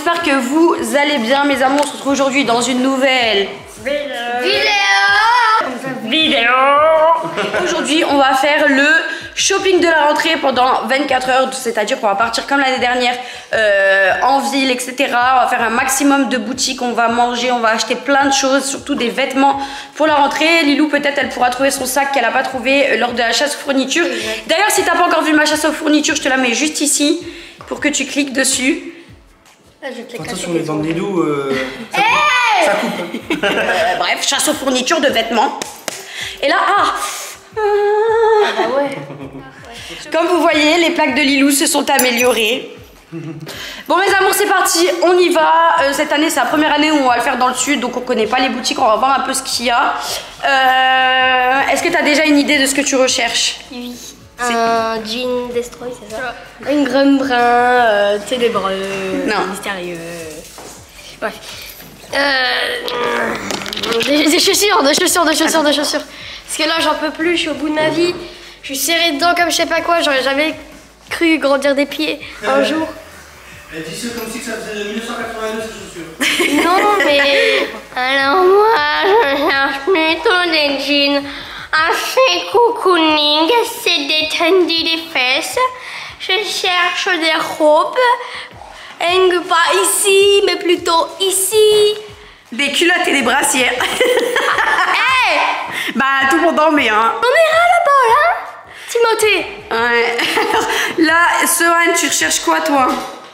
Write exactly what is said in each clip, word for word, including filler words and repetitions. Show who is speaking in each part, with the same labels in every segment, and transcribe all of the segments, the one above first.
Speaker 1: j'espère que vous allez bien mes amours. On se retrouve aujourd'hui dans une nouvelle vidéo. Vidéo. Aujourd'hui on va faire le shopping de la rentrée pendant vingt-quatre heures. C'est-à-dire qu'on va partir comme l'année dernière euh, en ville, et cetera. On va faire un maximum de boutiques, on va manger, on va acheter plein de choses, surtout des vêtements pour la rentrée. Lilou peut-être elle pourra trouver son sac qu'elle n'a pas trouvé lors de la chasse aux fournitures. D'ailleurs si t'as pas encore vu ma chasse aux fournitures, je te la mets juste ici pour que tu cliques dessus.
Speaker 2: Ah, attention les dents de Lilou, euh, ça,
Speaker 1: hey
Speaker 2: coupe, ça coupe.
Speaker 1: euh, Bref, chasse aux fournitures de vêtements. Et là, ah, ah
Speaker 3: bah ouais.
Speaker 1: Comme vous voyez, les plaques de Lilou se sont améliorées. Bon mes amours, c'est parti, on y va. Euh, cette année, c'est la première année où on va le faire dans le sud, donc on connaît pas les boutiques, on va voir un peu ce qu'il y a. Euh, Est-ce que tu as déjà une idée de ce que tu recherches?
Speaker 3: Oui. Un jean destroy, c'est ça? Une gramme brun, euh, ténébreux,
Speaker 1: non.
Speaker 3: Mystérieux. Bref. Euh, des, des chaussures, des chaussures, des chaussures, des chaussures. Parce que là, j'en peux plus, je suis au bout de ma vie. Je suis serrée dedans comme je sais pas quoi. J'aurais jamais cru grandir des pieds un euh, jour.
Speaker 2: Elle dit ça comme si ça faisait mille neuf cent quatre-vingt-deux ces chaussures.
Speaker 3: Non, mais. Alors, moi, je cherche plutôt des jeans assez cocooning, assez détendu des fesses. Je cherche des robes. Et pas ici, mais plutôt ici.
Speaker 1: Des culottes et des brassières.
Speaker 3: Hey!
Speaker 1: Bah, tout le monde en met, hein.
Speaker 3: On est ras là-bas, là? Timothée.
Speaker 1: Ouais. Là, Sohan, tu recherches quoi, toi?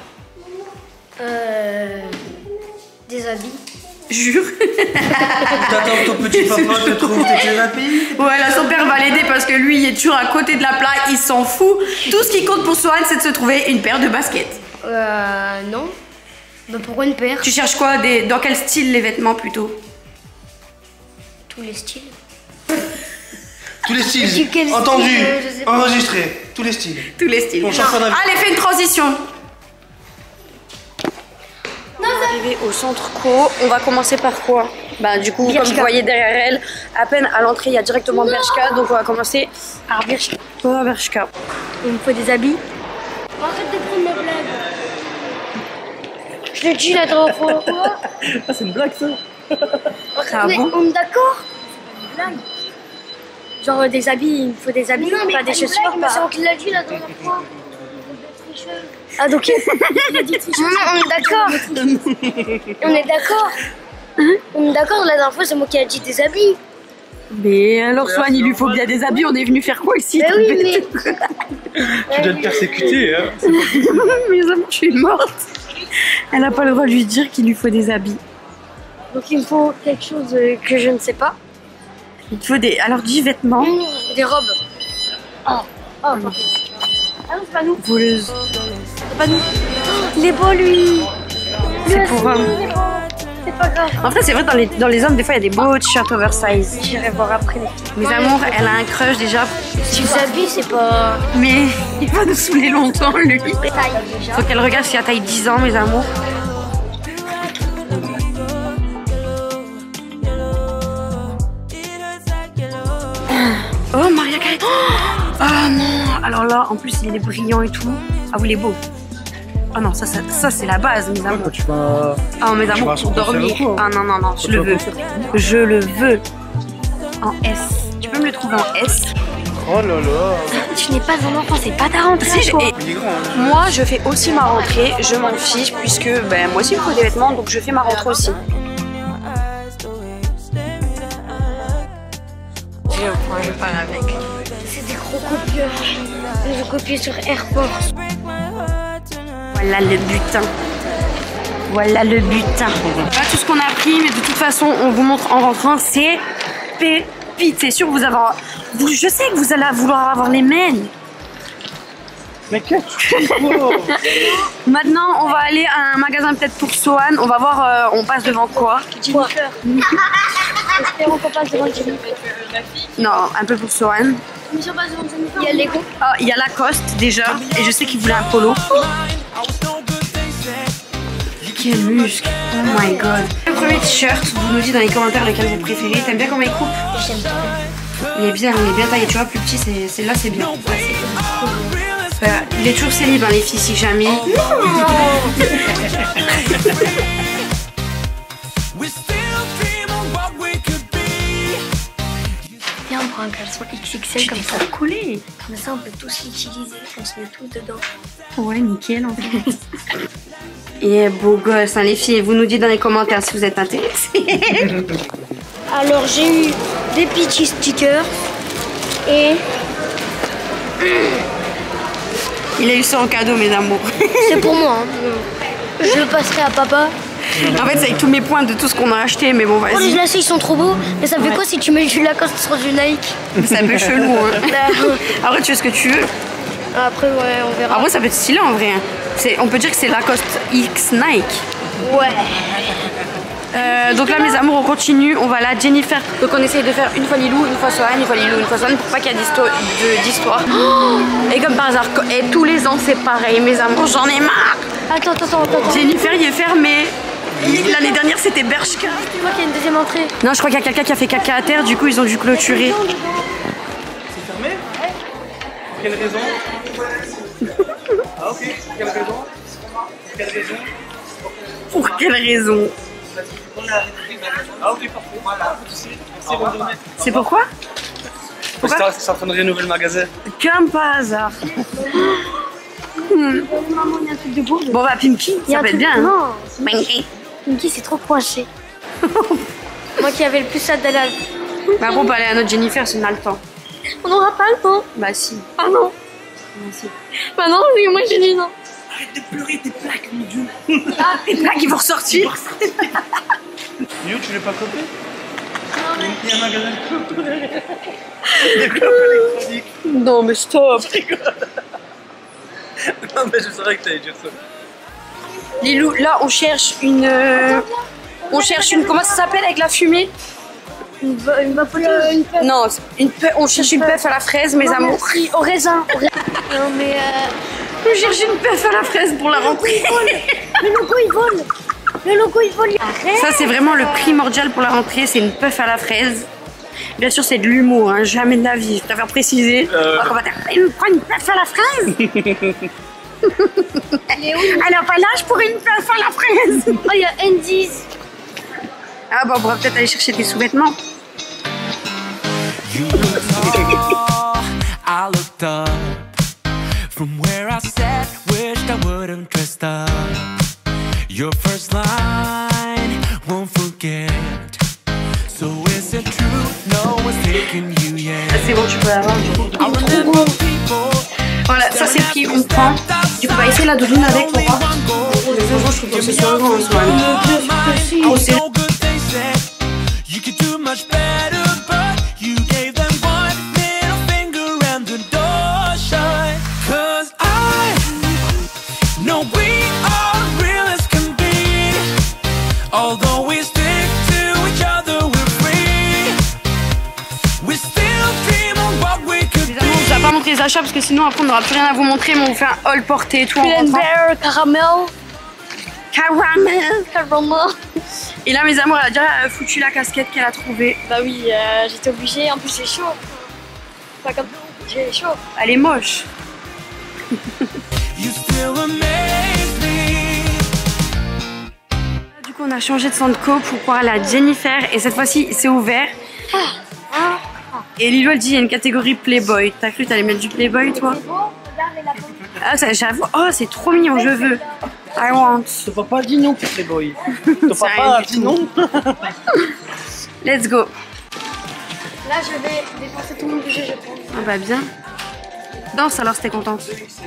Speaker 3: Euh. Des habits.
Speaker 1: Jure.
Speaker 2: T'attends que ton petit papa te trouve tes habits.
Speaker 1: Ouais, là, son père va l'aider parce que lui, il est toujours à côté de la plaque, il s'en fout. Tout ce qui compte pour Sohan, c'est de se trouver une paire de baskets.
Speaker 3: Euh. Non. Bah, pourquoi une paire?
Speaker 1: Tu cherches quoi? Des... Dans quel style les vêtements plutôt?
Speaker 3: Tous les styles.
Speaker 2: Tous les styles. Entendu. Style, enregistré. Tous les styles.
Speaker 1: Tous les styles.
Speaker 2: Bon,
Speaker 1: allez, fais une transition. On est arrivé au centre co. On va commencer par quoi? Bah du coup, Bershka. Comme vous voyez derrière elle, à peine à l'entrée, il y a directement Bershka. Donc on va commencer par Bershka. Oh, Bershka.
Speaker 3: Il me faut des habits. Arrête de prendre mes blagues. Je l'ai dit la dernière fois.
Speaker 2: Ah, c'est une blague ça.
Speaker 1: Ah,
Speaker 3: mais
Speaker 1: bon?
Speaker 3: on est d'accord? C'est une blague. Genre des habits, il me faut des habits, non, pas des chaussures. Blague, pas... C'est l'a dit la dernière fois. Ah donc il a dit tricheuse. Non, non, on est d'accord. On est d'accord. Hein? On est d'accord, la dernière fois c'est moi qui ai dit des habits.
Speaker 1: Mais alors Sohan, il lui faut bien des habits, on est venu faire quoi ici?
Speaker 3: Mais oui, mais...
Speaker 2: Tu dois te persécuter, hein.
Speaker 1: Mes amours, je suis morte. Elle n'a pas le droit de lui dire qu'il lui faut des habits.
Speaker 3: Donc il me faut quelque chose que je ne sais pas.
Speaker 1: Il te faut des... Alors dis vêtements.
Speaker 3: Mmh, des robes. Oh, oh, mmh. Ah non, c'est pas nous.
Speaker 1: Voleuse.
Speaker 3: C'est pas nous. Oh, il est beau lui.
Speaker 1: C'est pour un...
Speaker 3: C'est pas grave.
Speaker 1: En fait, c'est vrai, dans les, dans les hommes, des fois, il y a des beaux t-shirts oversize.
Speaker 3: J'irai voir après.
Speaker 1: Mes ouais, amours, elle a un crush déjà.
Speaker 3: Si vous habillez, c'est pas...
Speaker 1: Mais il va nous saouler longtemps, lui.
Speaker 3: Taille, déjà.
Speaker 1: Faut qu'elle regarde si elle taille dix ans, mes amours. Oh, Maria Carey. Oh, oh non. Alors là, en plus, il est brillant et tout. Ah, vous, il est beau. Oh non, ça, ça, ça c'est la base, mes amours.
Speaker 2: Ouais, tu vas...
Speaker 1: Ah, mes amours, pour dormir. Quoi, hein. Ah non, non, non, je le veux. Je le veux. En S. Tu peux me le trouver en S?
Speaker 2: Oh là là.
Speaker 3: Tu n'es pas un enfant, c'est pas ta rentrée.
Speaker 1: Si, et moi, je fais aussi ma rentrée. Je m'en fiche, puisque ben, moi aussi, il me faut des vêtements, donc je fais ma rentrée aussi. Je pars avec.
Speaker 3: C'est des gros copieurs. Ils ont copié sur Airport.
Speaker 1: Voilà le butin. Voilà le butin. Pas tout ce qu'on a pris, mais de toute façon, on vous montre en rentrant, c'est pépite. C'est sûr, vous avez. Vous, je sais que vous allez vouloir avoir les mêmes.
Speaker 2: Mais qu'est-ce
Speaker 1: Maintenant, on va aller à un magasin peut-être pour Sohan. On va voir, euh, on passe devant quoi?
Speaker 3: Jennifer. Espérons qu'on passe devant Jennifer.
Speaker 1: Non, un peu pour Sohan.
Speaker 3: Mais si on passe devant Jennifer, il y a Lego.
Speaker 1: Ah, il y a Lacoste déjà. Et je sais qu'il voulait un polo. Quel muscle. Oh my god. Le premier t-shirt, vous nous dites dans les commentaires lequel vous préférez. T'aimes bien comment il coupe?
Speaker 3: J'aime bien.
Speaker 1: Il est bien, il est bien taillé. Tu vois, plus petit, c'est là, c'est bien. Ouais, Enfin, il est toujours célib, hein, les filles, si jamais. Non.
Speaker 3: Viens, on prend un caleçon X X L comme ça.
Speaker 1: Coller.
Speaker 3: Comme ça, on peut tous l'utiliser. On se met tout dedans.
Speaker 1: Ouais, nickel en fait. Et beau gosse, hein, les filles. Vous nous dites dans les commentaires si vous êtes intéressés.
Speaker 3: Alors, j'ai eu des petits stickers et.
Speaker 1: Il a eu ça en cadeau, mes amours.
Speaker 3: C'est pour moi. Hein. Je le passerai à papa.
Speaker 1: En fait, c'est avec tous mes points de tout ce qu'on a acheté, mais bon,
Speaker 3: Oh, les
Speaker 1: vas-y.
Speaker 3: lacets, ils sont trop beaux. Mais ça fait
Speaker 1: Ouais.
Speaker 3: quoi si tu mets du Lacoste sur du Nike?
Speaker 1: C'est un peu chelou, hein. Après, tu fais ce que tu veux.
Speaker 3: Après, ouais, on verra.
Speaker 1: Après, ça peut être stylé en vrai. C'est- On peut dire que c'est Lacoste X Nike.
Speaker 3: Ouais.
Speaker 1: Euh, donc là, mes amours, on continue. On va là, Jennifer. Donc, on essaye de faire une fois Lilou, une fois Sohan, une fois Lilou, une fois Sohan, pour pas qu'il y ait d'histo- de- d'histoire. Oh, et comme par hasard, et tous les ans, c'est pareil, mes amours, j'en ai marre.
Speaker 3: Attends, attends, attends. attends.
Speaker 1: Jennifer, il est fermé. L'année dernière, c'était Bershka.
Speaker 3: Tu vois qu'il y a une deuxième entrée.
Speaker 1: Non, je crois qu'il y a quelqu'un qui a fait caca à terre, du coup, ils ont dû clôturer.
Speaker 2: C'est fermé? Quelle raison? Ah ok, quelle raison? Quelle raison?
Speaker 1: Pour quelle raison?
Speaker 2: Ah ok, parfait. Voilà, c'est bonne journée.
Speaker 1: C'est pourquoi? Pourquoi?
Speaker 2: C'est en train de rénover le magasin.
Speaker 1: Comme par hasard. Hmm.
Speaker 3: Maman, il y a un truc de beau.
Speaker 1: Bon, bah, Pimki,
Speaker 3: Il y a
Speaker 1: ça
Speaker 3: un
Speaker 1: peut être
Speaker 3: truc-
Speaker 1: bien. Hein.
Speaker 3: Non,
Speaker 1: Pinky.
Speaker 3: Pinky, c'est trop coincé. Moi qui avais le plus hâte d'aller à...
Speaker 1: Bah, bon, on peut aller à notre Jennifer si on a le temps.
Speaker 3: On n'aura pas le temps.
Speaker 1: Bah, si.
Speaker 3: Ah non.
Speaker 1: Bah, si.
Speaker 3: Bah non, oui, moi j'ai dit non.
Speaker 2: Arrête de pleurer tes plaques, mon dieu.
Speaker 1: Ah, et là, qui vont ressortir.
Speaker 2: Yo, tu l'as pas copé? Il y a un magasin de clopes. Des clopes électroniques.
Speaker 1: Non, mais stop.
Speaker 2: Non, mais je savais que t'allais dire ça.
Speaker 1: Lilou, là, on cherche une... euh, On cherche une... Comment ça s'appelle avec la fumée?
Speaker 3: Une, va- une vapoteuse. Une puff.
Speaker 1: Non, une pe- on cherche une puff à la fraise, mes
Speaker 3: Non,
Speaker 1: amours.
Speaker 3: merci. Au raisin. Au raisin. Non mais... Euh...
Speaker 1: On cherche une puff à la fraise pour la rentrée.
Speaker 3: Le logo il vole. Le logo il vole. Arrête.
Speaker 1: Ça, c'est vraiment le primordial pour la rentrée, c'est une puff à la fraise. Bien sûr, c'est de l'humour, hein, jamais de la vie. Je préfère préciser.
Speaker 2: Euh.
Speaker 1: Alors, on va dire, il prend une puff à la fraise.
Speaker 3: Elle est où?
Speaker 1: Elle n'a pas l'âge pour une puff à la fraise.
Speaker 3: Oh, il y a Andy's.
Speaker 1: Ah bah, on pourra peut-être aller chercher tes sous-vêtements.
Speaker 4: You looked tall, I looked up. From where I sat, wished I would have dressed up. Your first line, won't forget. So is it true, no one's taking you yet?
Speaker 1: Ah, c'est bon, tu peux l'avoir du coup.
Speaker 4: I remember people.
Speaker 1: Voilà, ça c'est le prix, on prend. Du coup, on va essayer la doudoune avec, on va. Franchement, je trouve que c'est sur le grand en soi. Oh, c'est...
Speaker 4: No good they said. You could do much better, but you gave them one middle finger and the door shut. Cause I know we are real as can be. Although we stick to each other, we're free. We still dream of what we could
Speaker 1: Les amours, on vous a pas montré les achats parce que sinon après on n'aura plus rien à vous montrer, mais on vous fait un haul porté et tout en
Speaker 3: Pull and
Speaker 1: rentrant.
Speaker 3: Bear, caramel.
Speaker 1: Caramel.
Speaker 3: Caramel.
Speaker 1: Et là, mes amours, elle a déjà foutu la casquette qu'elle a trouvée.
Speaker 3: Bah oui, euh, j'étais obligée. En plus, c'est chaud. Pas comme j'ai chaud.
Speaker 1: Elle est moche.
Speaker 4: You still amaze me.
Speaker 1: Du coup, on a changé de Sandco pour pouvoir aller à Jennifer et cette fois-ci, c'est ouvert. Et Lilo, elle dit il y a une catégorie Playboy. T'as cru que t'allais mettre du Playboy, toi? Ah, ça, j'avoue. Oh, c'est trop mignon, je veux. I want.
Speaker 2: Ton papa dit non pour Playboy. Ton
Speaker 1: Ça
Speaker 2: papa
Speaker 1: arrive
Speaker 2: dit
Speaker 1: du
Speaker 2: non.
Speaker 1: Let's go.
Speaker 3: Là, je vais dépenser tout mon budget, je pense.
Speaker 1: Ah bah bien. Danse alors si t'es contente.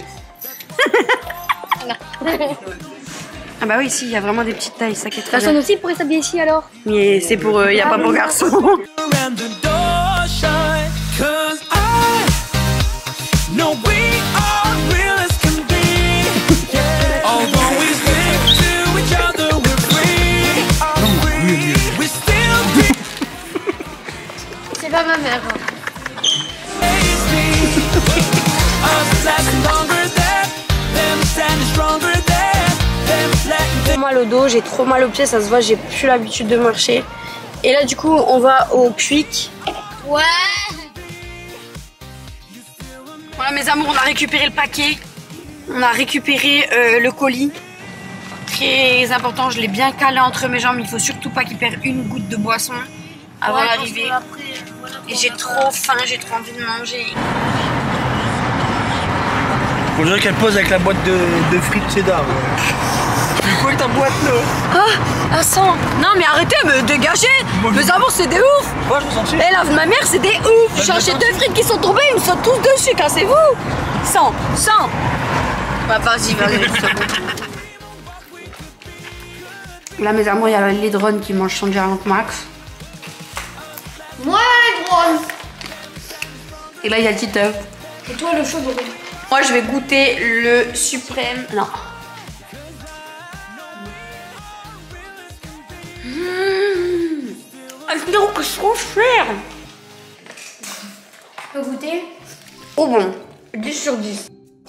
Speaker 1: Ah bah oui, si, il y a vraiment des petites tailles, ça qui est très
Speaker 3: Personne
Speaker 1: bien.
Speaker 3: aussi pourrait s'habiller ici alors.
Speaker 1: Mais c'est pour... Il n'y a pas pour garçons.
Speaker 4: And the door shut. Cause I know we are real as can be. Although we stick to each other, we're free. We still
Speaker 3: C'est pas ma mère.
Speaker 4: amaze me. Us lasting longer than them, standing stronger than them, letting
Speaker 1: J'ai mal au dos, j'ai trop mal aux pieds, ça se voit, j'ai plus l'habitude de marcher. Et là, du coup, on va au Quick.
Speaker 3: Ouais.
Speaker 1: Voilà, mes amours, on a récupéré le paquet. On a récupéré euh, le colis. Très important, je l'ai bien calé entre mes jambes. Il faut surtout pas qu'il perde une goutte de boisson avant
Speaker 3: Ouais,
Speaker 1: l'arrivée.
Speaker 3: Voilà,
Speaker 1: Et j'ai trop faim, j'ai trop envie de manger.
Speaker 2: On dirait qu'elle pose avec la boîte de, de frites cheddar. C'est quoi ta boîte là?
Speaker 1: Ah, un sang. Non mais arrêtez, me dégagez. Mes amours, c'est des ouf.
Speaker 2: Moi je me sens
Speaker 1: Et là, ma mère, c'est des ouf. J'ai acheté deux frites qui sont tombées, ils me sont tous dessus, cassez-vous. Sang, sang. Bah vas-y, vas-y, c'est bon. Là, mes amours, il y a les drones qui mangent son Giant Max.
Speaker 3: Moi, les drôles.
Speaker 1: Et là, il y a le Titeuf.
Speaker 3: Et toi, le chaud de rouge.
Speaker 1: Moi, je vais goûter le suprême. Non. Mmh. Ah, je dirais que c'est trop cher.
Speaker 3: Tu peux goûter?
Speaker 1: Oh bon. dix sur dix.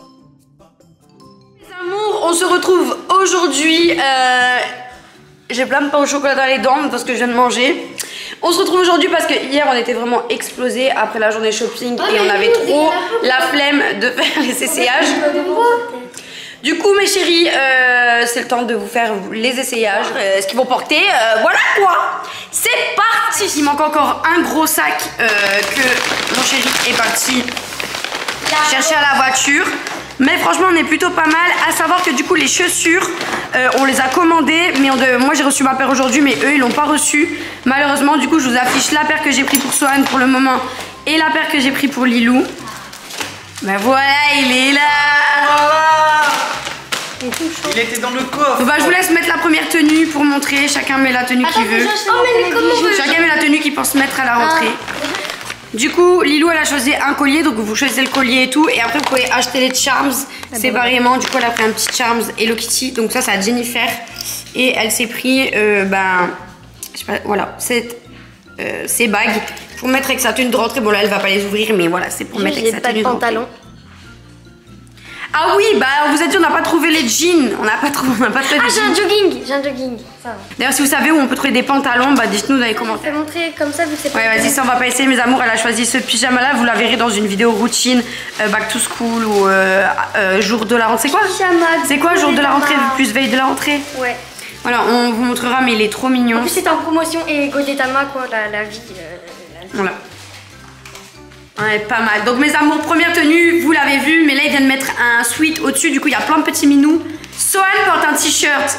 Speaker 1: Les amours, on se retrouve aujourd'hui. Euh, J'ai plein de pain au chocolat dans les dents parce que je viens de manger. On se retrouve aujourd'hui parce que hier on était vraiment explosés après la journée shopping et on avait trop la flemme de faire les essayages. Du coup mes chéris, euh, c'est le temps de vous faire les essayages, euh, ce qu'ils vont porter, euh, voilà quoi. C'est parti. Il manque encore un gros sac euh, que mon chéri est parti chercher à la voiture. Mais franchement on est plutôt pas mal. À savoir que du coup les chaussures euh, on les a commandées, mais on de... moi j'ai reçu ma paire aujourd'hui, mais eux ils l'ont pas reçu malheureusement. Du coup je vous affiche la paire que j'ai pris pour Swan pour le moment et la paire que j'ai pris pour Lilou. Ben voilà, il est là.
Speaker 2: Voilà. Il était dans le coffre.
Speaker 1: Bah, je vous laisse mettre la première tenue pour montrer. Chacun met la tenue qu'il veut.
Speaker 3: Oh, mais comment
Speaker 1: Chacun met la tenue qu'il pense mettre à la rentrée. Du coup, Lilou elle a choisi un collier, donc vous choisissez le collier et tout. Et après vous pouvez acheter les charms séparément. Du coup elle a pris un petit charms Hello Kitty. Donc ça c'est à Jennifer. Et elle s'est pris, euh, ben, je sais pas, voilà, cette, euh, ces bagues pour mettre avec sa tenue de rentrée. Bon là elle va pas les ouvrir, mais voilà, c'est pour mettre avec sa tenue de rentrée. Ah oui, bah on vous a dit on n'a pas trouvé les jeans, on n'a pas trouvé, on n'a pas trouvé
Speaker 3: Ah
Speaker 1: les
Speaker 3: j'ai
Speaker 1: jeans.
Speaker 3: un jogging, j'ai un jogging, ça va.
Speaker 1: D'ailleurs si vous savez où on peut trouver des pantalons, bah dites-nous dans les
Speaker 3: Je
Speaker 1: commentaires.
Speaker 3: vais montrer comme ça vu que c'est pas...
Speaker 1: Ouais vas-y, ça on va pas essayer mes amours, elle a choisi ce pyjama là, vous la verrez dans une vidéo routine euh, back to school ou euh, euh, jour de la rentrée. C'est quoi
Speaker 3: Pyjama,
Speaker 1: C'est quoi jour de la rentrée plus veille de la rentrée?
Speaker 3: Ouais.
Speaker 1: Voilà, on vous montrera mais il est trop mignon.
Speaker 3: En plus c'est en promotion et Godetama quoi, la, la vie. Euh, la vie.
Speaker 1: Voilà. Ouais, pas mal. Donc mes amours, première tenue, vous l'avez vu, mais là il vient de mettre un sweat au-dessus, du coup il y a plein de petits minous. Swan porte un t-shirt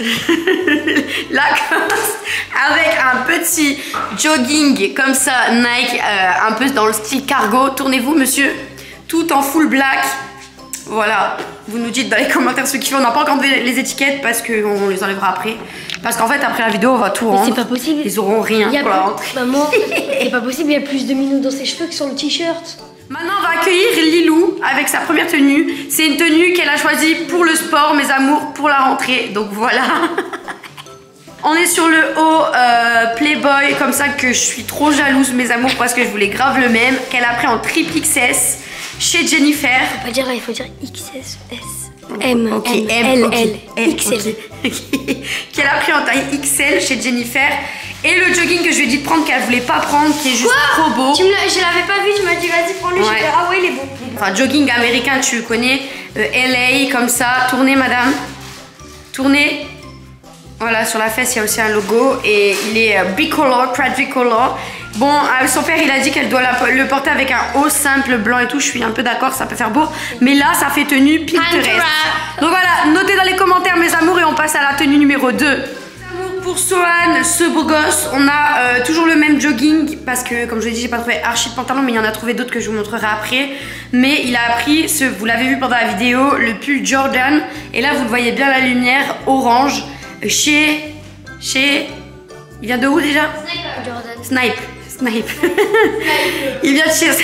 Speaker 1: Lacoste avec un petit jogging comme ça, Nike, euh, un peu dans le style cargo. Tournez-vous monsieur, tout en full black. Voilà, vous nous dites dans les commentaires ceux qui font. On n'a pas encore enlevé les étiquettes parce qu'on les enlèvera après. Parce qu'en fait après la vidéo on va tout rendre.
Speaker 3: C'est pas possible.
Speaker 1: Ils auront rien
Speaker 3: Il y a
Speaker 1: pour la
Speaker 3: plus...
Speaker 1: rentrée.
Speaker 3: Maman, c'est pas possible, il y a plus de minous dans ses cheveux que sur le t-shirt.
Speaker 1: Maintenant on va accueillir Lilou avec sa première tenue. C'est une tenue qu'elle a choisie pour le sport, mes amours, pour la rentrée. Donc voilà. On est sur le haut euh, Playboy, comme ça que je suis trop jalouse mes amours parce que je voulais grave le même. Qu'elle a pris en triple X S chez Jennifer.
Speaker 3: Faut pas dire là, il faut dire X S S. M,
Speaker 1: Ok,
Speaker 3: M,
Speaker 1: M,
Speaker 3: L,
Speaker 1: ok,
Speaker 3: L,
Speaker 1: L,
Speaker 3: X L.
Speaker 1: ok. Qu'elle a pris en taille X L chez Jennifer. Et le jogging que je lui ai dit de prendre qu'elle voulait pas prendre, qui est juste trop beau.
Speaker 3: Tu me l'as- je l'avais pas vu, tu m'as dit vas-y prends-le.
Speaker 1: Ouais.
Speaker 3: J'ai fait ah ouais il est beau.
Speaker 1: Enfin, jogging américain, tu connais. euh, L A, comme ça. Tournez, madame. Tournez. Voilà, sur la fesse, il y a aussi un logo. Et il est euh, bicolor, quadricolor. Bon, euh, son père, il a dit qu'elle doit la- le porter avec un haut simple blanc et tout. Je suis un peu d'accord, ça peut faire beau. Mais là, ça fait tenue Pinterest. Donc voilà, notez dans les commentaires, mes amours, et on passe à la tenue numéro deux. Pour Swan, ce beau gosse, on a euh, toujours le même jogging parce que comme je l'ai dit j'ai pas trouvé archi de pantalon, mais il y en a trouvé d'autres que je vous montrerai après. Mais il a pris ce, vous l'avez vu pendant la vidéo, le pull Jordan. Et là vous le voyez bien la lumière orange chez, chez, il vient de où déjà?
Speaker 3: Jordan.
Speaker 1: Snipe, Snipe. Il vient de chez.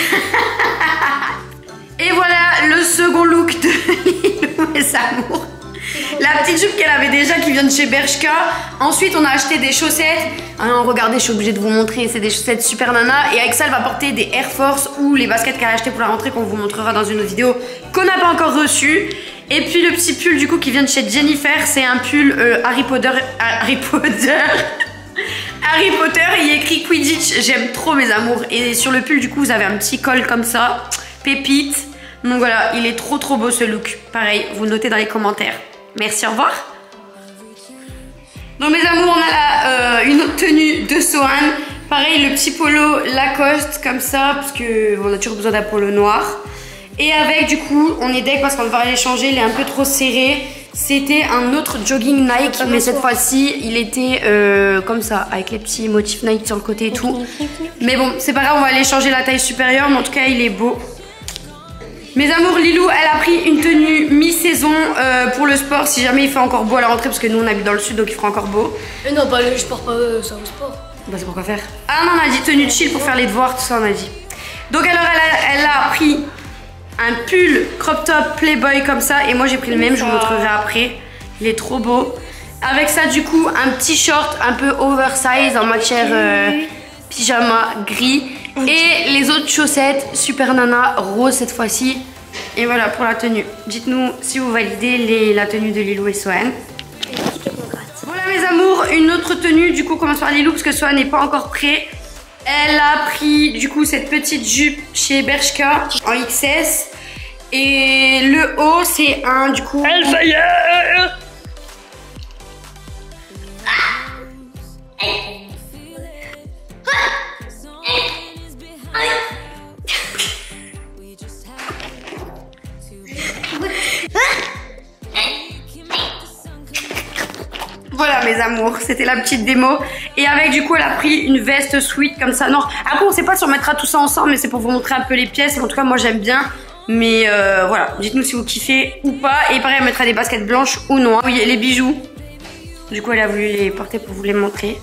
Speaker 1: Et voilà le second look de Lilou, mes amours. La petite jupe qu'elle avait déjà qui vient de chez Bershka. Ensuite on a acheté des chaussettes. Ah, regardez, je suis obligée de vous montrer. C'est des chaussettes super nana. Et avec ça elle va porter des Air Force ou les baskets qu'elle a achetées pour la rentrée qu'on vous montrera dans une autre vidéo qu'on n'a pas encore reçue. Et puis le petit pull du coup qui vient de chez Jennifer. C'est un pull euh, Harry Potter. Harry Potter. Harry Potter, il y a écrit Quidditch. J'aime trop mes amours. Et sur le pull du coup vous avez un petit col comme ça. Pépite. Donc voilà, il est trop trop beau ce look. Pareil, vous le notez dans les commentaires. Merci, au revoir. Donc mes amours, on a là euh, une autre tenue de Sohan. Pareil, le petit polo Lacoste comme ça, parce que on a toujours besoin d'un polo noir. Et avec du coup, on est deck parce qu'on va aller changer, il est un peu trop serré. C'était un autre jogging Nike, mais cette fois-ci, il était euh, comme ça, avec les petits motifs Nike sur le côté et tout. Mais bon, c'est pas grave, on va aller changer la taille supérieure, mais en tout cas, il est beau. Mes amours, Lilou, elle a pris une tenue mi-saison euh, pour le sport, si jamais il fait encore beau à la rentrée, parce que nous, on habite dans le sud, donc il fera encore beau.
Speaker 3: Mais non, bah, je porte pas euh, ça au sport.
Speaker 1: Bah, c'est pour quoi faire? Ah non, on a dit tenue de chill pour faire les devoirs, tout ça, on a dit. Donc alors, elle a, elle a pris un pull crop top Playboy comme ça, et moi j'ai pris le même, je vous montrerai après. Il est trop beau. Avec ça, du coup, un petit short un peu oversize en matière euh, pyjama gris. Et les autres chaussettes super nana rose cette fois-ci. Et voilà pour la tenue. Dites-nous si vous validez les, la tenue de Lilou et Sohan. Voilà mes amours, une autre tenue. Du coup, on commence par Lilou parce que Sohan n'est pas encore prêt. Elle a pris du coup cette petite jupe chez Bershka en X S. Et le haut c'est un du coup...
Speaker 2: Elle ça y est.
Speaker 1: Voilà mes amours, c'était la petite démo. Et avec du coup elle a pris une veste sweat comme ça. Non, après on sait pas si on mettra tout ça ensemble, mais c'est pour vous montrer un peu les pièces. En tout cas moi j'aime bien. Mais euh, voilà, dites-nous si vous kiffez ou pas. Et pareil, elle mettra des baskets blanches ou noires. Oui, les bijoux. Du coup elle a voulu les porter pour vous les montrer.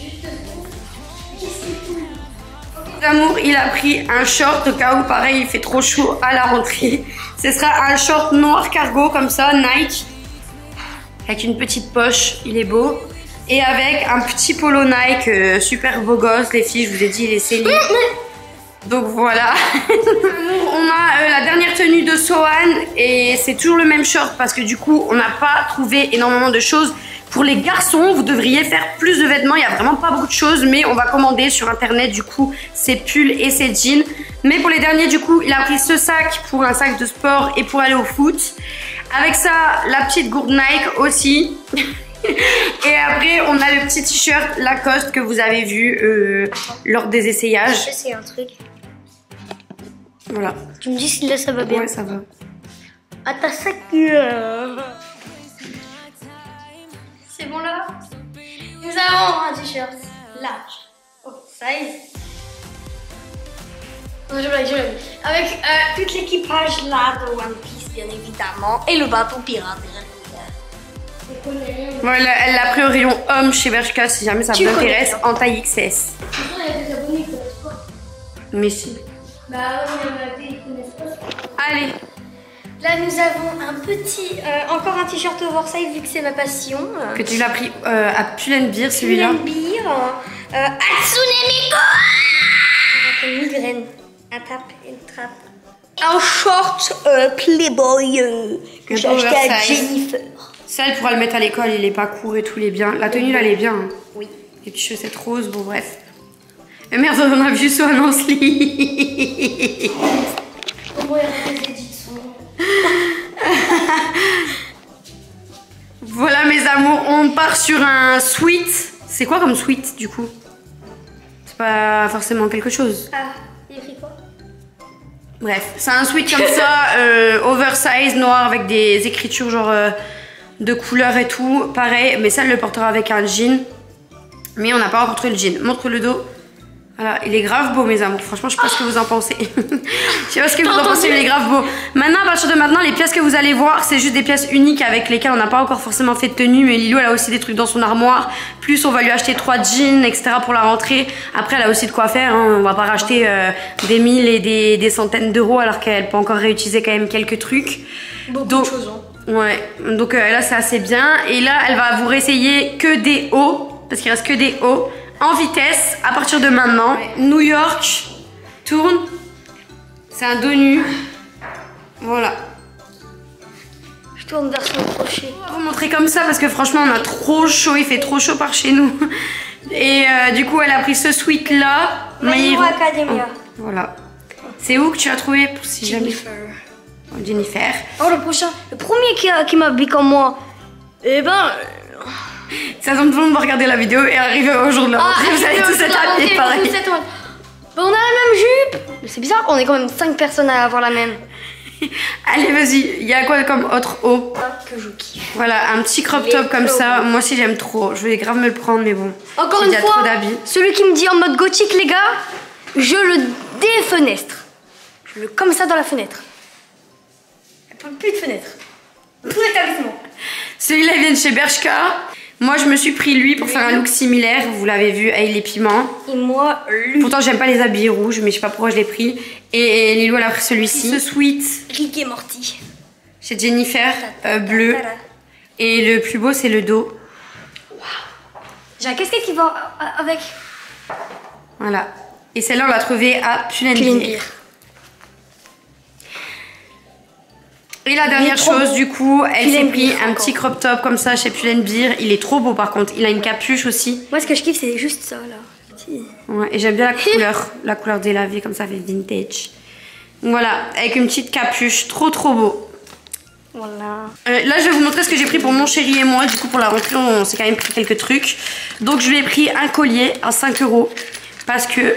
Speaker 1: L'amour, il a pris un short au cas où pareil il fait trop chaud à la rentrée. Ce sera un short noir cargo comme ça, Nike. Avec une petite poche, il est beau. Et avec un petit polo Nike, euh, super beau gosse, les filles, je vous ai dit, il est scellé. Donc voilà. On a euh, la dernière tenue de Sohan et c'est toujours le même short parce que du coup, on n'a pas trouvé énormément de choses. Pour les garçons, vous devriez faire plus de vêtements, il n'y a vraiment pas beaucoup de choses, mais on va commander sur internet du coup ses pulls et ses jeans. Mais pour les derniers, du coup, il a pris ce sac pour un sac de sport et pour aller au foot. Avec ça, la petite gourde Nike aussi. Et après, on a le petit t-shirt Lacoste que vous avez vu euh, lors des essayages.
Speaker 3: Je sais un truc.
Speaker 1: Voilà.
Speaker 3: Tu me dis si là ça va bien.
Speaker 1: Ouais, ça va.
Speaker 3: Ah, t'as ça que... C'est bon là? Nous avons un t-shirt large, oversize. Non, je blague, je blague. Avec euh, tout l'équipage là de One Piece, bien évidemment. Et le bateau pirate.
Speaker 1: Bon, elle elle l'a pris au rayon homme chez Bershka si jamais ça
Speaker 3: Tu
Speaker 1: vous intéresse,
Speaker 3: connais.
Speaker 1: en taille X S.
Speaker 3: Il y a des abonnés qui connaissent pas.
Speaker 1: Mais si.
Speaker 3: Bah ouais, ils connaissent pas.
Speaker 1: Allez.
Speaker 3: Là, nous avons un petit, euh, encore un t-shirt oversize vu que c'est ma passion. Euh,
Speaker 1: Que tu l'as pris euh, à Pull&Bear celui-là.
Speaker 3: Pull&Bear, euh, Hatsune Miku. Une migraine. Un tape, une trappe. Un short euh, Playboy euh, que j'ai acheté à
Speaker 1: oversize.
Speaker 3: Jennifer.
Speaker 1: Ça, elle pourra le mettre à l'école, il est pas court et tout, il est bien. La tenue, là, elle est bien. Hein.
Speaker 3: Oui.
Speaker 1: Les petites chaussettes roses, bon, bref. Et merde, on a vu Sohan en slip.
Speaker 3: Comment il y a des éditions.
Speaker 1: Voilà, mes amours, on part sur un sweat. C'est quoi comme sweat, du coup? C'est pas forcément quelque chose.
Speaker 3: Ah, il écrit quoi?
Speaker 1: Bref, c'est un sweat comme ça, euh, oversize, noir, avec des écritures genre euh, de couleurs et tout. Pareil, mais ça, elle le portera avec un jean. Mais on n'a pas encore trouvé le jean. Montre le dos. Voilà, il est grave beau, mes amours. Franchement, je sais pas ce que vous en pensez. Je sais pas ce que vous en pensez, mais il est grave beau. Maintenant, à partir de maintenant, les pièces que vous allez voir, c'est juste des pièces uniques avec lesquelles on n'a pas encore forcément fait de tenue. Mais Lilou, elle a aussi des trucs dans son armoire. Plus, on va lui acheter trois jeans, et cetera pour la rentrée. Après, elle a aussi de quoi faire. Hein. On va pas racheter euh, des mille et des, des centaines d'euros alors qu'elle peut encore réutiliser quand même quelques trucs.
Speaker 3: Beaucoup
Speaker 1: Donc,
Speaker 3: de choses. Hein.
Speaker 1: Ouais, donc euh, là, c'est assez bien. Et là, elle va vous réessayer que des hauts. Parce qu'il reste que des hauts. En vitesse, à partir de maintenant. Ouais. New York, tourne. C'est un dos nu. Voilà.
Speaker 3: Je tourne vers son crochet.
Speaker 1: On va vous montrer comme ça parce que franchement, on a trop chaud. Il fait trop chaud par chez nous. Et euh, du coup, elle a pris ce sweat là.
Speaker 3: My Hero Academia.
Speaker 1: Voilà. C'est où que tu as trouvé pour si jamais? Jennifer.
Speaker 3: Oh, le prochain, le premier qui, a- qui m'habille comme moi. Eh ben.
Speaker 1: Ça tombe, tout le monde va regarder la vidéo et arriver au jour de la rentrée, vous allez tous être habillés pareil.
Speaker 3: Ben, on a la même jupe. C'est bizarre, on est quand même cinq personnes à avoir la même.
Speaker 1: Allez, vas-y, il y a quoi comme autre haut?
Speaker 3: Que je kiffe.
Speaker 1: Voilà, un petit crop
Speaker 3: Les
Speaker 1: top comme
Speaker 3: flots.
Speaker 1: ça. Moi aussi, j'aime trop. Je vais grave me le prendre, mais bon.
Speaker 3: Encore
Speaker 1: Il
Speaker 3: une
Speaker 1: y a
Speaker 3: fois,
Speaker 1: trop d'habits.
Speaker 3: celui qui me dit en mode gothique, les gars, je le défenestre. Je le comme ça dans la fenêtre. Il n'y a plus de fenêtre. Tout l'établissement.
Speaker 1: Celui-là, il vient de chez Bershka. Moi, je me suis pris lui pour faire un look similaire. Vous l'avez vu, avec les piments.
Speaker 3: Et moi, lui.
Speaker 1: Pourtant, j'aime pas les habits rouges, mais je sais pas pourquoi je l'ai pris. Et Lilou, elle a pris celui-ci. Ce sweat
Speaker 3: Rick et Morty.
Speaker 1: chez Jennifer, euh, bleu. Et le plus beau, c'est le dos.
Speaker 3: J'ai un casquette qui va avec.
Speaker 1: Voilà. Et celle-là, on l'a trouvée à Pull&Bear.
Speaker 3: Pull&Bear.
Speaker 1: Et la dernière
Speaker 3: trop
Speaker 1: chose,
Speaker 3: beau.
Speaker 1: du coup, elle s'est
Speaker 3: Pull&Bear
Speaker 1: pris un
Speaker 3: encore.
Speaker 1: petit crop top comme ça chez Pull&Bear. Il est trop beau par contre. Il a une capuche aussi.
Speaker 3: Moi, ce que je kiffe, c'est juste ça, là. Petit.
Speaker 1: Ouais, et j'aime bien la couleur. La couleur délavée, comme ça, fait vintage. Voilà, avec une petite capuche. Trop, trop beau.
Speaker 3: Voilà.
Speaker 1: Euh, là, je vais vous montrer ce que j'ai pris pour mon chéri et moi. Du coup, pour la rentrée, on s'est quand même pris quelques trucs. Donc, je lui ai pris un collier à cinq euros. Parce que...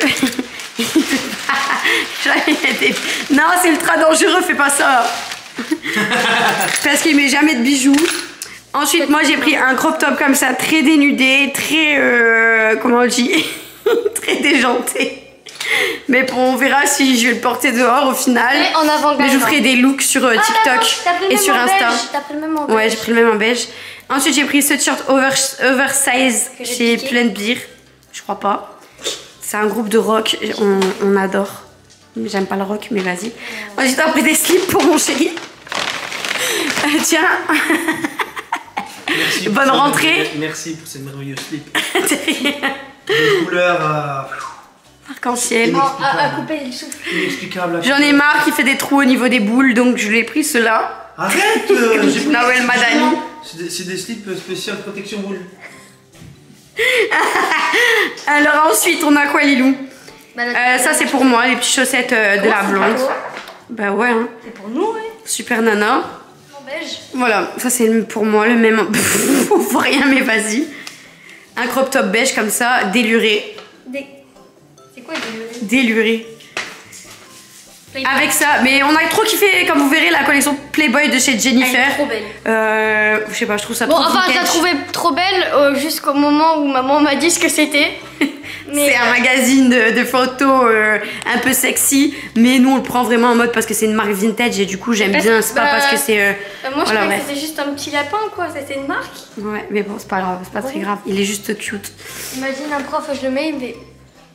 Speaker 1: non, c'est ultra dangereux, fais pas ça. Parce qu'il met jamais de bijoux. Ensuite, moi, j'ai pris un crop top comme ça, très dénudé, très... Euh, comment on dit très déjanté. Mais bon, on verra si je vais le porter dehors au final.
Speaker 3: Mais en avant,
Speaker 1: Mais je vous ferai des looks sur euh, TikTok et sur Insta.
Speaker 3: T'as pris le même en beige.
Speaker 1: Ouais, j'ai pris le même en beige. Ensuite, j'ai pris ce t-shirt over, oversize
Speaker 3: Que j'ai
Speaker 1: chez
Speaker 3: piqué.
Speaker 1: Pull&Bear. Je crois pas. C'est un groupe de rock, on, on adore. J'aime pas le rock, mais vas-y. Ensuite, j'ai pris des slips pour mon chéri. Euh, tiens.
Speaker 2: Merci
Speaker 1: Bonne
Speaker 2: pour ce
Speaker 1: rentrée.
Speaker 2: merveilleux- Merci pour ces merveilleux slips. Des couleurs euh,
Speaker 1: Arc-en-ciel.
Speaker 3: Oh, à, à couper le souffle.
Speaker 2: inexplicables.
Speaker 1: J'en ai marre qu'il fait des trous au niveau des boules, donc je lui ai pris ceux-là.
Speaker 2: Arrête euh, j'ai pris-
Speaker 1: Nawel Madani.
Speaker 2: C'est des, c'est des slips spéciaux protection boule.
Speaker 1: Alors ensuite, on a quoi, Lilou?
Speaker 3: Bah,
Speaker 1: Euh, Ça, c'est pour moi, les petites chaussettes euh, de la blonde. Bah ouais, hein.
Speaker 3: C'est pour nous, ouais.
Speaker 1: Super nana.
Speaker 3: En beige.
Speaker 1: Voilà, ça c'est le- pour moi le même. On voit rien, mais vas-y. Un crop top beige comme ça, déluré.
Speaker 3: Des... C'est quoi des
Speaker 1: Déluré. Avec ça, mais on a trop kiffé, comme vous verrez, la collection Playboy de chez Jennifer.
Speaker 3: Elle est trop belle.
Speaker 1: Euh, je sais pas, je trouve ça
Speaker 3: Bon,
Speaker 1: trop
Speaker 3: enfin, je la
Speaker 1: vintage.
Speaker 3: trouvais trop belle euh, jusqu'au moment où maman m'a dit ce que c'était. Mais
Speaker 1: C'est un magazine de, de photos euh, un peu sexy, mais nous on le prend vraiment en mode parce que c'est une marque vintage et du coup j'aime
Speaker 3: Parce-
Speaker 1: bien, c'est pas
Speaker 3: bah,
Speaker 1: parce que c'est... euh,
Speaker 3: euh, moi, je
Speaker 1: voilà,
Speaker 3: croyais
Speaker 1: bref.
Speaker 3: que c'était juste un petit lapin, quoi. C'était une marque.
Speaker 1: Ouais, mais bon, c'est pas grave, c'est pas très grave, il est juste cute.
Speaker 3: Imagine un prof, je le mets, il me fait.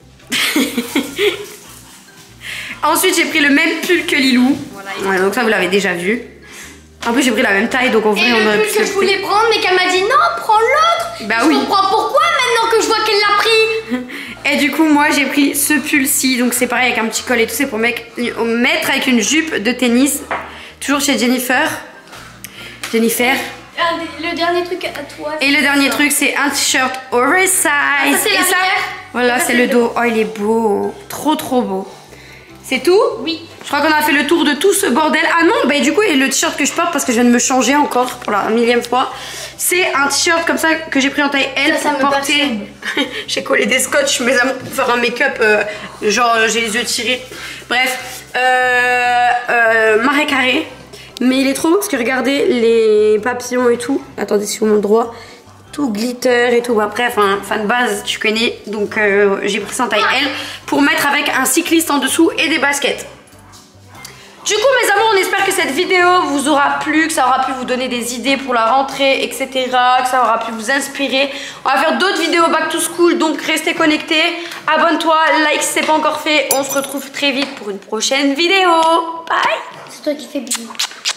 Speaker 1: Ensuite j'ai pris le même pull que Lilou.
Speaker 3: Voilà,
Speaker 1: Ouais, donc ça vous l'avez déjà vu. En plus j'ai pris la même taille, donc en vrai
Speaker 3: Et
Speaker 1: on
Speaker 3: le
Speaker 1: aurait
Speaker 3: pull
Speaker 1: pu
Speaker 3: que
Speaker 1: se
Speaker 3: je
Speaker 1: le
Speaker 3: voulais prendre, mais qu'elle m'a dit non, prends l'autre.
Speaker 1: Bah
Speaker 3: je
Speaker 1: oui.
Speaker 3: comprends pourquoi maintenant que je vois qu'elle l'a pris.
Speaker 1: Et du coup, moi j'ai pris ce pull-ci, donc c'est pareil avec un petit col et tout, c'est pour mec- mettre avec une jupe de tennis, toujours chez Jennifer. Jennifer.
Speaker 3: Un des- le dernier truc à toi.
Speaker 1: Et le dernier truc, c'est un t-shirt oversize.
Speaker 3: ça, c'est
Speaker 1: et
Speaker 3: l'arrière.
Speaker 1: voilà,
Speaker 3: Ça,
Speaker 1: c'est
Speaker 3: c'est
Speaker 1: le
Speaker 3: le
Speaker 1: dos. Oh, il est beau, trop trop beau. C'est tout?
Speaker 3: Oui.
Speaker 1: Je crois qu'on a fait le tour de tout ce bordel. Ah non, bah du coup, et le t-shirt que je porte parce que je viens de me changer encore pour la millième fois, c'est un t-shirt comme ça que j'ai pris en taille L
Speaker 3: Ça, ça
Speaker 1: pour
Speaker 3: me
Speaker 1: porter. J'ai collé des scotch, mes amours, pour faire un make-up, euh, genre j'ai les yeux tirés. Bref, euh, euh, marais carré. Mais il est trop beau parce que regardez les papillons et tout. Attendez, si vous montre droit. Tout glitter et tout. Après, enfin, fan de base, tu connais. Donc, euh, j'ai pris ça en taille L pour mettre avec un cycliste en dessous et des baskets. Du coup, mes amours, on espère que cette vidéo vous aura plu, que ça aura pu vous donner des idées pour la rentrée, et cetera. Que ça aura pu vous inspirer. On va faire d'autres vidéos back to school, donc restez connectés. Abonne-toi, like si c'est pas encore fait. On se retrouve très vite pour une prochaine vidéo. Bye.
Speaker 3: C'est toi qui fais bisous.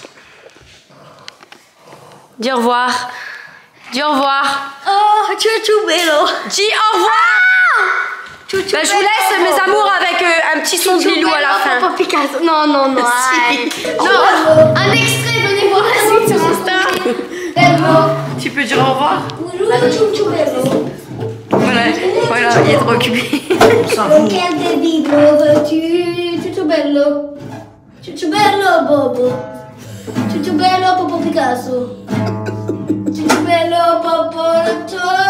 Speaker 1: Dis au revoir. Dis au revoir.
Speaker 3: Oh, chouchou bello.
Speaker 1: Dis au revoir.
Speaker 3: Chouchou
Speaker 1: Bah, je vous laisse, mes amours, avec euh, un petit son de Lilou à la fin.
Speaker 3: Papa Picasso. Non, non, non.
Speaker 1: Si.
Speaker 3: arrête. Non, un extrait, venez voir la suite sur Insta. Bello.
Speaker 1: Tu peux dire au revoir?
Speaker 3: Chouchou bello.
Speaker 1: Voilà, voilà, il est trop occupé.
Speaker 2: On s'en fout.
Speaker 3: Quel baby veux-tu? Chouchou bello. Ciuccio bello Bobo. Ciuccio bello Popo Picasso. Ciuccio bello Popo